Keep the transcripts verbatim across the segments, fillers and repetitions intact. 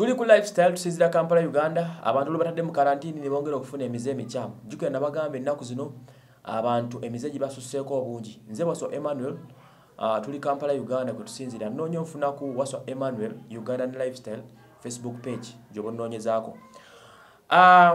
Tuli ku lifestyle tusizira Kampala Uganda abantu batadde mu karantini ne bongera okufuna emize emikyamu. Jukira nabagambe ennaku zino abantu emize gibasusseeko obungi. Nze Waswa Emmanuel uh, tuli Kampala Uganda kwe tusinzira nnoonya nfuna ku Waswa Emmanuel Ugandan Lifestyle Facebook page gyoba nnoonyezaako. Uh,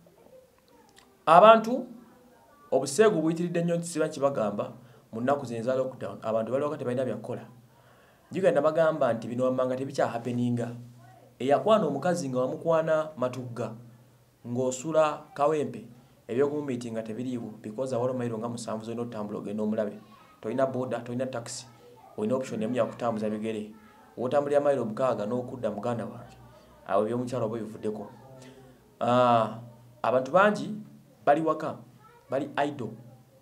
abantu obuseegu buyitiridde nnyo kisiba kibagamba mu nnaku zino eza lockdown abantu bali wakati balina byakola. Jukira nabagamba nti bino wammanga tebikya happeninga. Eyakwana omukazi nga wamukwana matugga ng'osula kawempe ebyokumumiitinga tebiriiwo because awalo mayiro nga musanvu zolina otambula ogenda omulabe. Tolina boda, tolina taxi, olina option emu yakutambuza bigere. Wotambulira mayiro mukaaga n'okudda muganda wange. Awo ebyomukyalo oba bivuddeko. Uh, abantu bangi bali waka, bali idle.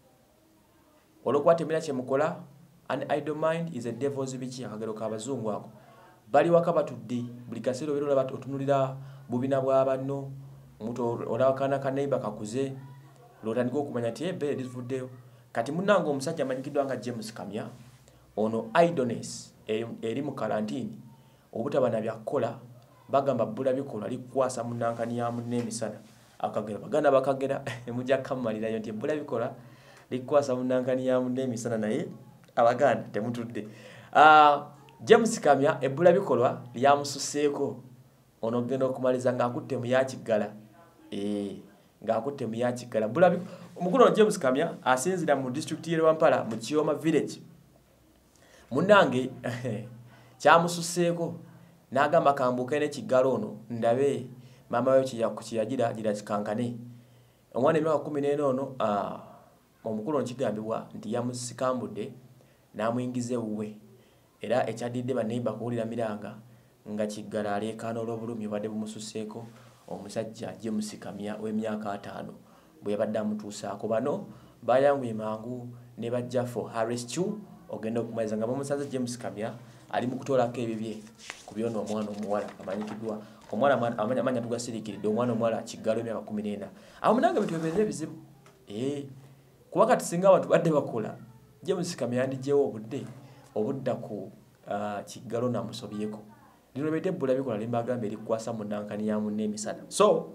Olwokuba temulina kye mukola, an idle mind is a devil's biki akagero k'abazungu ako. Bali waka batudde buli kaseera obeera olaba otunulira bubina bwa banno omuntu olawakana ka neighbor kakuze lotandika okumanya ti ebbeere livuddeyo kati munnange omusajja amanyikiddwa nga James Kamya ono idleness eri mu karantini obutaba na byakola bagamba bbula bikola likwasa munnankani ya munne emisana akagera baganda bakagera mujja kamalirayo nti bbula bikola likwasa munnankani ya munne emisana naye abaganda temutudde. uh, James Kamya ebbula bikolwa lyamususseeko ono genda okumaliza ng'akutte mu yakigala eh ng'akutte mu yakigala bbula omukulu ono James Kamya asinzira mu district y'e Wampala mu Kioma village munnange kyamususseeko n'agamba kambuke n'ekigalo ono ndabe mama we kiyagira gira kikankane omwana emyaka kumi n'ena ono ah omukulu ono kigambibwa nti yamusikambudde n'amuyingiza ewuwe. Era ekyadidde baneiba kuwulira miranga nga kiggala aleekaana olw'obulumi obadde bumususseeko omusajja James Kamya w'emyaka ataano bwe yabadde amutuusaako. Bano bayanguye mangu ne bajja for rescue ogenda okumaliza nga bamusanze James Kamya ali mu kutoolako ebibye ku byona omwana omuwala amanyikiddwa omwana amanya tugasiriikiridde omwana omuwala kiggalo emyaka kumi n'ena. Awo munange bitubeerera ebizibu eh kuba kati singa abantu badde bakola James Kamya yandijewo obudde obudda ku uh, kiggalo namusobyeko lino bete bbula bikola limbagambe likwasa munnankani ya munne emisana. So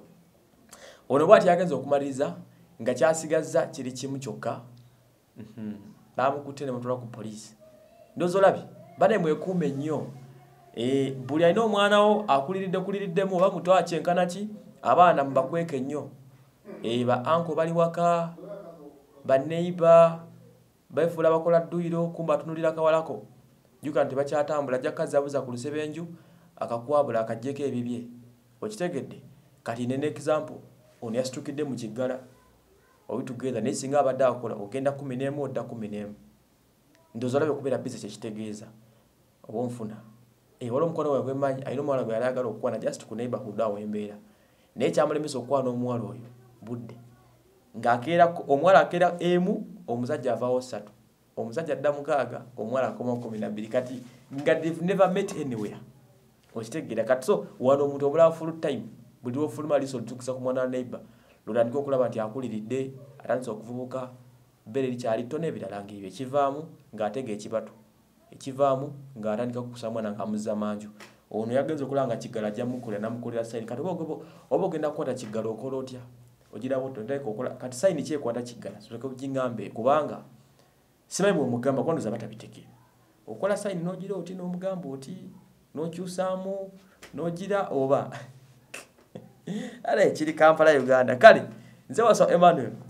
ono bwati yagenza okumaliriza nga kyasigazza kiri kimu kyokka mhm bamukutte ne mutwala ku police ndozo labi bane mwekuume nnyo eh buli alina omwana wo akuliridde kuliriddemu oba mutwa kyenkana ki abaana mubakweke nnyo eh ba anko bali waka ba neighbor baifula bakola dduyiro kumba tunulira kawalako juka nti bakyatambula jakaza abuza ku lusebenju akakwabula akajjeko ebibye okitegedde kati nene example ono yasitukidde mu kiggala obitugeza naye singa abadde akola ogenda kumi n'emu odda kumi n'emu ndozo labe okubeera busy kyekitegeeza obonfuna eh wala omukono wawe gwemanyi ayina omwana gwe yalagala okukwana just ku neighborhood awo embeera naye kyamulemesa okukwana omwala oyo budde ng'akeera omwala akeera emu omusajja avaawo ssatu omusajja adda mukaaga omwala akoma kumi na bbiri kati nga they've never met anywhere okitegeera kati so wano omuntu obulawo full time buli wofuluma liso litukisa ku mwana neighbor lutandika okulaba nti akuliridde atandise okuvubuka bbere likyali ttone ebirala ng'ebyo ekivaamu ng'atega ekibatu ekivaamu ng'atandika kukusa mwana ng'amuzza manju ono yagenza okulaba nga kiggala ajja mukolera namukolera sayini kati oba ogenda kukwata kiggala okola otya ogirawo tondeka okola kati sayini kyekwata kiggala soka kugingambe kubanga simanyi bwe mugamba kwanduza batabitegeera okola sayini n'ogira oti n'omugamba oti n'okyusaamu n'ogira oba ale kiri Kampala Uganda kale nze Waswa Emmanuel